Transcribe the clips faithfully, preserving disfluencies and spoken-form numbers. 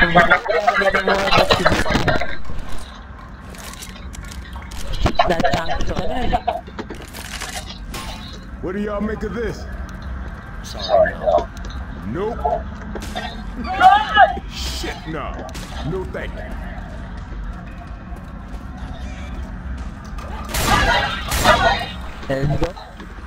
What do y'all make of this? Sorry, no. Nope. Shit, no. No thank you. There you go.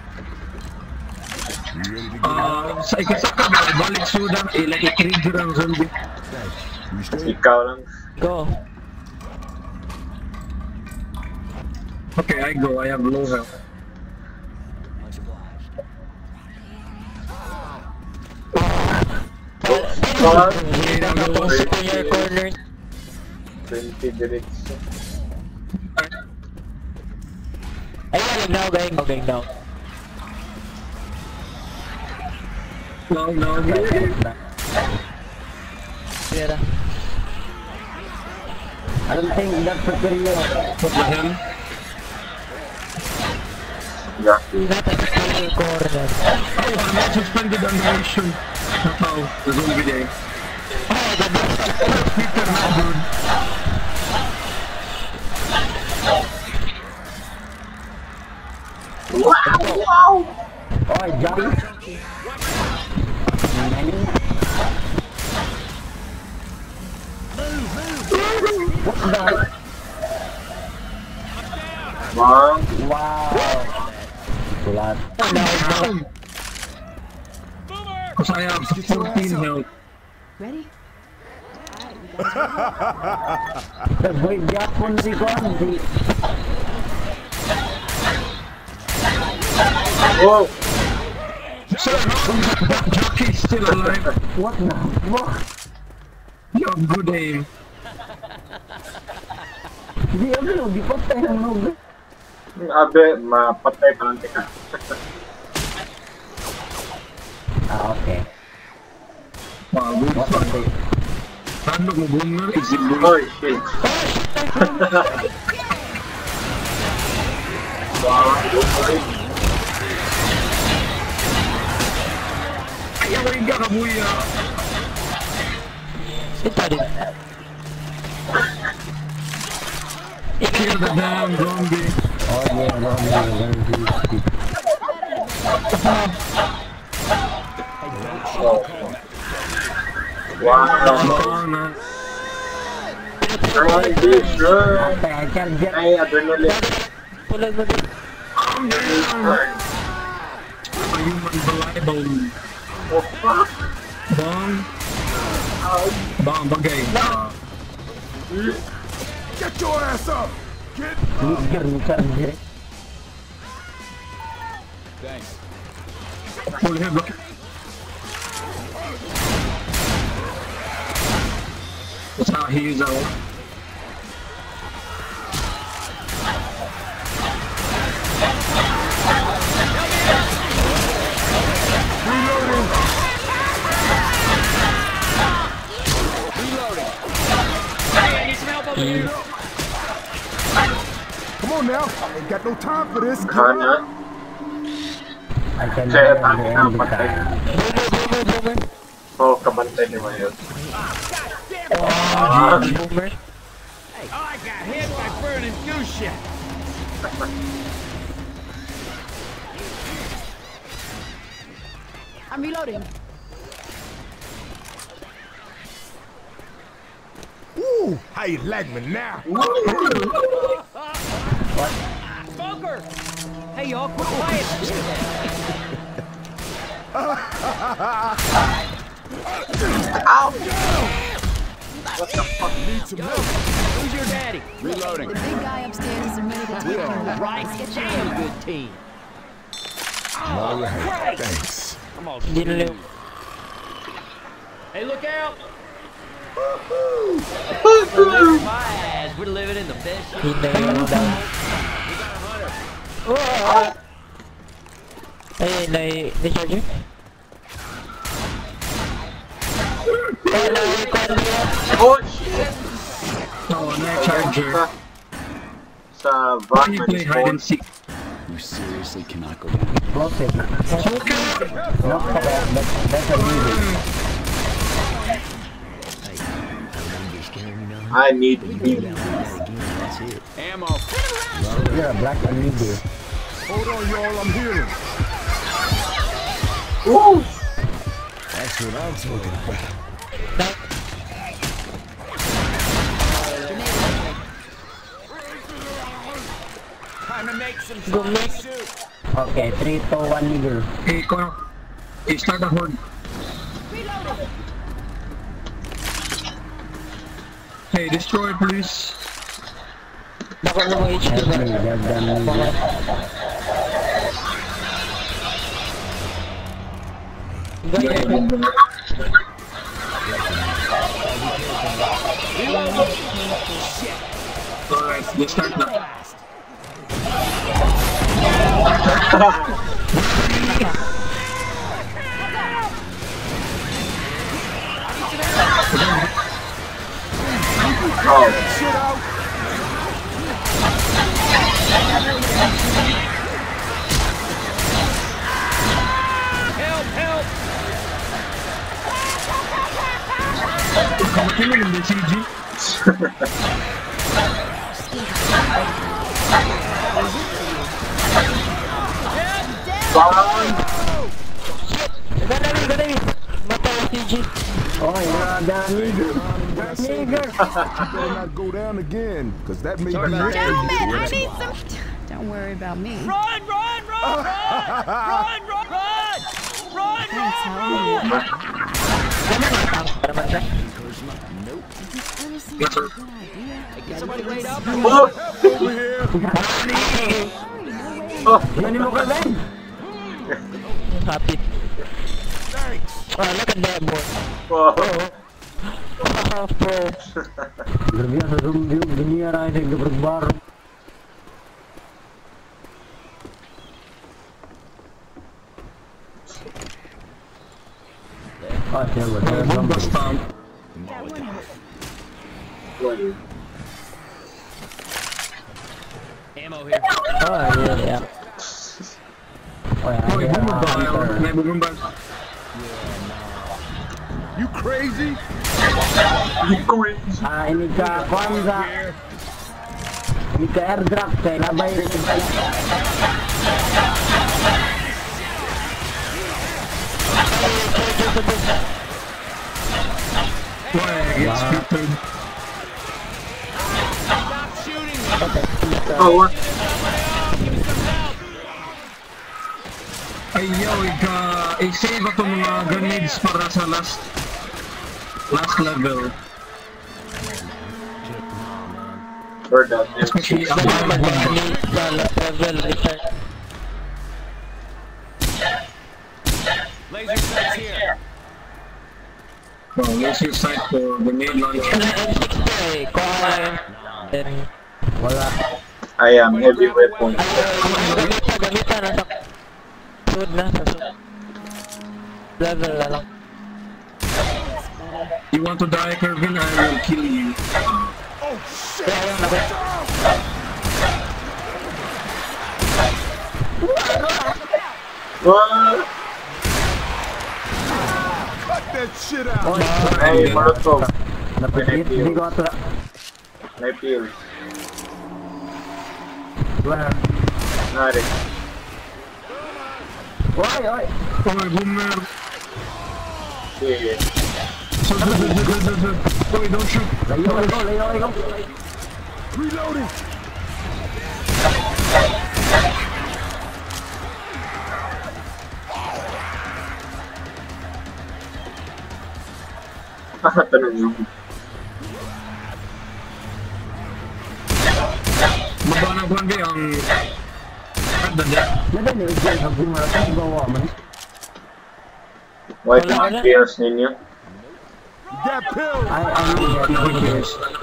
You ready to get Ah, sa ikasa ka ba? Balik sudan, ilang i-trigger ang zombie. You straight? Ikaw lang. Go. Okay, I go. I have low health. twenty direction. Ayan, now, going, going now. No, no, no. Tira. I don't think that's superior. What the hell? Yeah. Not a superior corner. Oh, I'm not suspended on the mission. Uh-oh, the zombie there. Oh, the best Peter now, dude. Wow! Wow! Oh, Johnny. What the? Wow! Wow. Sulat. Because I have fourteen health. Ready? Wait, just one second. Whoa! Sir, that jockey's still alive. What the fuck? You have good aim. Di ano, di patay ang nube. Abe, mapatay pa lang tika. Ah, okay. Wow, good What fun. the? Paano mo bunga? Is it good? Hoy, shit. Wow, okay. Ayaw rin ka kabuya. Ito rin. Kill the damn zombie. Oh yeah, zombie, zombie. Wow! na. Ay, this run! Patay, charger. Ay, adrenaline. Tulad mo din. A human reliable. Oh, fuck! Bang. Bang, bagay. Ah. Get your ass up! Get Charger, charger. Thanks. Full head, look. That's how he is out. Come on now. Ain't got no time for this. Kana. I can Kaya never tayo na end the patay. time. Boomer, boomer, boomer. Oh, kabantay ni Mayo. Ah, boomer. Oh, I got hit by burning fuchsia. I'm reloading. Ooh, how you like me now? Bunker! Hey, y'all, quit quiet. What the fuck? Need some help. Who's your daddy? Reloading. The big guy upstairs is ready to take We you. are Right, Let's get damn you. good team. All right. Thanks. Come on, Hindi na dude. lang. Hey, look out! Woohoo! My ass, we're living in the best shit. Hindi na lang down. Oh! Ay, nai... Nai-charger? Ay, nai-charger. Oh, shit! No, no charger. Sa Why you Batman play hide and seek? You seriously cannot go down. Explosive. Okay. Not for that, but that's a music. I need healing. Ammo. You're a black and leader. Hold on, y'all. I'm healing. Ooh! That's what I'm talking about. Time to make some fun soup. Okay, three, two, one, leader. Hey, Connor. Hey, start the horde. Hey, destroy, please. Baka na mga H P Help ba? me, they're done leader. Gaya. Alright, let's start now. Oh, Help, help! Kamutin mo yung C G. Bye! Ganami, ganami. Mata yung C G. Oh, you're the leader. When I say Leader. that, you better not go down again, because that may Sorry be about it. that. Gentlemen, I need some. Don't worry about me. Run, run, run, run! Run, run, run! Run, Thanks, run! how are you? Para man siya. Yes, sir. Get somebody laid up. Oh! Over here. Ano mo ka, Ben? Happy. Thanks. Oh, look at that boy. Oh! Oh, bro. Grabe yan sa zombie, ganyan rin sa gabrag-baro. Ah, siya ba? Siya ba? Bomba stomp. Ammo here. Oh, yeah, yeah. Oh, yeah, Hoy, yeah, bumaba. hunter. May bumaba. You crazy? Ah, ini ka Kwanza. Ini ka airdrop kay labay rin sa Why? It's scripted. Stop shooting me. Oh, what? Ay, yo, ika, i-save ako mga grenades para sa last, last level. Or that. Especially ang Dali mga bomba. mag-need sa level return. Laser sights here. Oh, laser sight for grenade launcher. M sixty eh. Kuha na yun. Then, wala. I am heavy weapon. ayaw, gamita, gamita na sa suod na, sa suod. Level na lang. You want to die, Kervin? I will kill you. Oh, shit. Kaya yung nabi. What? Cut that shit out. Hey, Marco. Napagit, hindi ko ata. My pills. Wala. Nari. Oy, oy. Oy, boomer. Yeah. So, so, so, so, so, so. Oy, don't shoot. Layo, layo, layo, layo. Reloading. Tanong yung Baba ng kwan kayo ang... At dada. Nadali, dyan, ang bumarata, gawa man. white mga pills ninyo. You got pills. Ay, ay, ay, ay,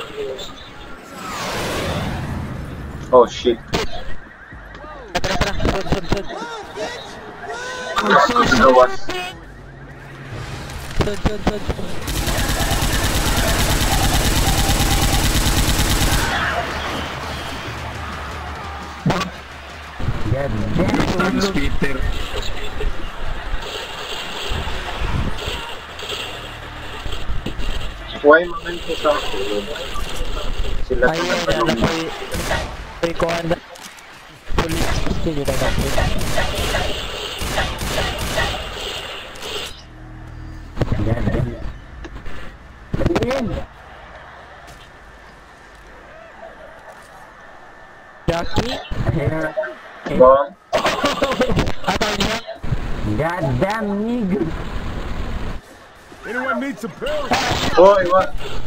Oh shit. Tara, tara, suod, suod, suod. You know what? Suod, suod, suod. Dead, dead. Thanks, Peter. Why man ko sa ako? Sila Ayun, yan, tinatalo. nasa may kuhan na. Police station yun ang Yan, yan. Yan. Jackie? Ayan. Bang. Ataw niya? God damn nigga. Anyone need some pills? Hoy, what?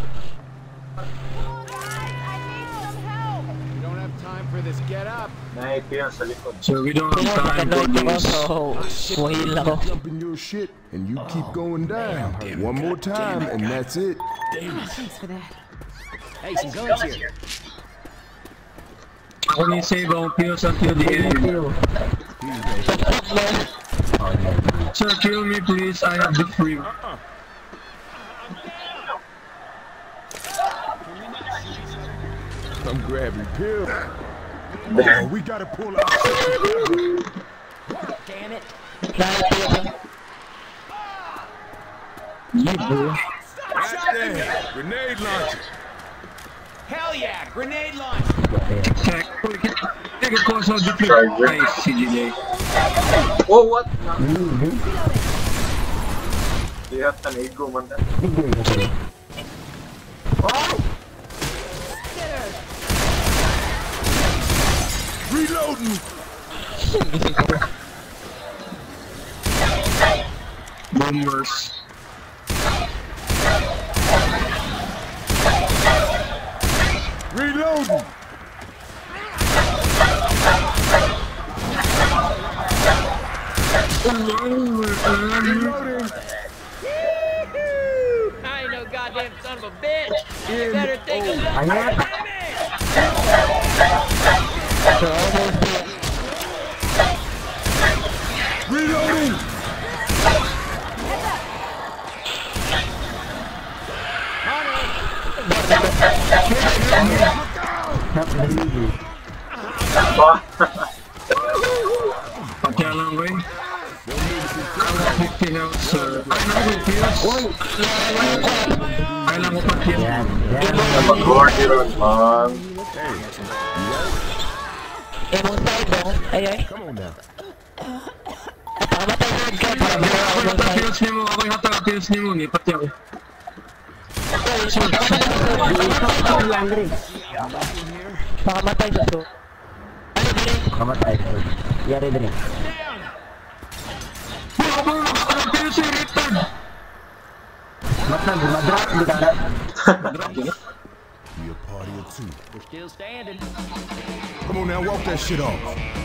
We don't have time for this. Get up. Nahipi yan sa likod. So we don't Kaya have time for nakanood ako, this. so wahil ako. Jump in your shit and you keep going down. One more time and that's it. Thanks for that. Hey, some guns here. Ako ni save ang pills until the end. Sir, kill me please, I have the free. Come grab your pill. Oh, we gotta pull out. Damn it. Nakati ako. Yeah, bro. Right there. Grenade launcher. Hell yeah, grenade launcher. Check. Take a course of the flip. Nice, C J J. Oh, what? Nigga. You have an ego, man. Nigga. Reloading. Bombers. Reloading. Reloading. I ain't no goddamn son of a bitch. You better think of that. Ayan. So almost there. Reloading. Help the nigga. Kaya lang, wey. fifty now, sir. Ay, naku, pills. Kailan mo pa pills? Yan. Yan. Mag-gordy ron, man. Eh, mong side mo. Ay, ay. Come on now. Pakamatay mo ka para Ako magawa ko yung mong side. pills ni mo, ako yung hata pills ni mo, ni pati ako. Laundry. Pakamatay sa so. Ano ba rin? Kamatay. Yari din. Ako ba yung hata pills ni Richard? Mat na, gumadrop. Di ka na. We a party of two. We're still standing. Come on now, walk that shit off.